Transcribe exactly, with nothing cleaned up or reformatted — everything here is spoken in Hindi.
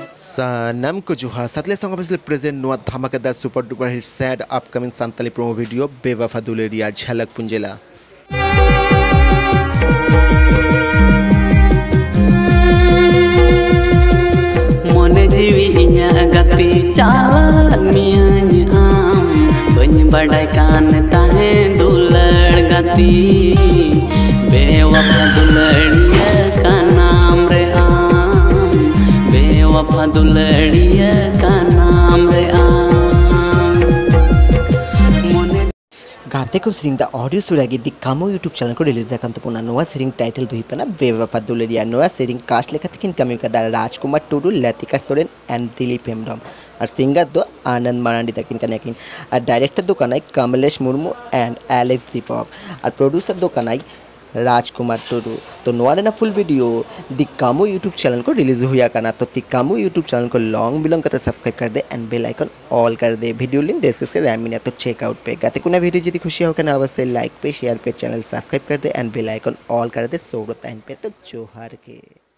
Sanam ko Johar Satle song officially present Noah Dhamakadar super duper hit sad upcoming Santali promo video Bewafa Duleria Jhalak Punjela. Mone jiwi inya gati chalan mianya am bany badai kan tahe dulad gati bewafa duladiya ka naam re am bewafa duladiya ka naam re am गाते को सिंग द ऑडियो सुरागी दी कामो यूट्यूब चैनल को रिलीज करते पुना नोआ सिरिंग टाइटल दुही पना बेवफा दुलेरिया नोआ सिरिंग कास्ट लेखा तकिन कमी का राजकुमार टुडू लतिका सोरेन एंड दिलीप हेमब्रम और सिंगर दो आनंद मारांडी तकिन कनेकिन और डायरेक्टर दो कनाई कमलेश मुर्मू एंड एलेक्स दीपक और प्रोड्यूसर दो कनाई राजकुमार टुडू। तो नोआ ना फुल वीडियो दी कामो यूट्यूब चैनल को रिलीज हुआ करना तो दी कामो यूट्यूब चैनल को लॉन्ग बिलोंग करते सब्सक्राइब कर दे एंड बेल आइकन ऑल कर दे। वीडियो लिंक डिस्क्रिप्शन में मिला तो चेकआउट पे गाते कुना वीडियो यदि खुशी हो करना अवश्य लाइक पे शेयर पे चैनल सब्सक्राइब कर दे एंड बेल आइकन ऑल कर दे। सो टाइम पे तो जोहार के।